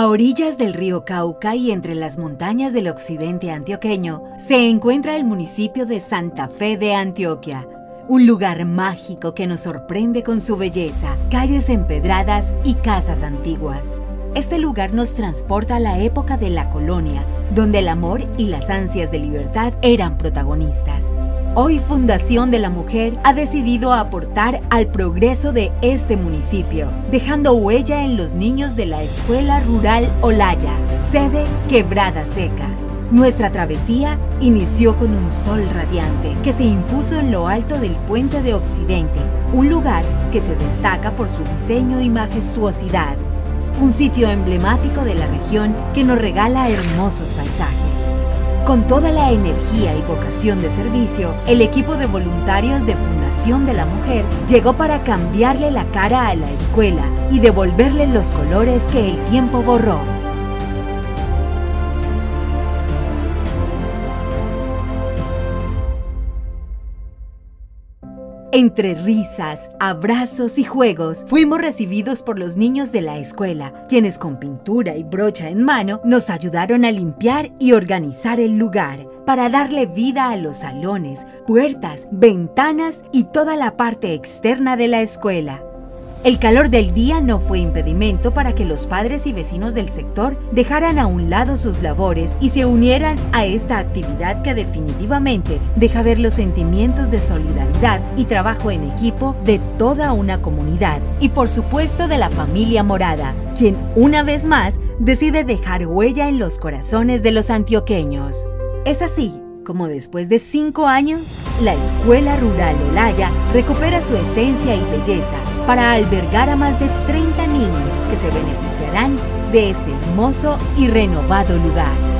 A orillas del río Cauca y entre las montañas del occidente antioqueño, se encuentra el municipio de Santa Fe de Antioquia, un lugar mágico que nos sorprende con su belleza, calles empedradas y casas antiguas. Este lugar nos transporta a la época de la colonia, donde el amor y las ansias de libertad eran protagonistas. Hoy Fundación de la Mujer ha decidido aportar al progreso de este municipio, dejando huella en los niños de la Escuela Rural Olaya, sede Quebrada Seca. Nuestra travesía inició con un sol radiante que se impuso en lo alto del Puente de Occidente, un lugar que se destaca por su diseño y majestuosidad. Un sitio emblemático de la región que nos regala hermosos paisajes. Con toda la energía y vocación de servicio, el equipo de voluntarios de Fundación de la Mujer llegó para cambiarle la cara a la escuela y devolverle los colores que el tiempo borró. Entre risas, abrazos y juegos, fuimos recibidos por los niños de la escuela, quienes con pintura y brocha en mano nos ayudaron a limpiar y organizar el lugar, para darle vida a los salones, puertas, ventanas y toda la parte externa de la escuela. El calor del día no fue impedimento para que los padres y vecinos del sector dejaran a un lado sus labores y se unieran a esta actividad que definitivamente deja ver los sentimientos de solidaridad y trabajo en equipo de toda una comunidad y por supuesto de la familia Morada, quien una vez más decide dejar huella en los corazones de los antioqueños. Es así como después de 5 años, la Escuela Rural Olaya recupera su esencia y belleza para albergar a más de 30 niños que se beneficiarán de este hermoso y renovado lugar.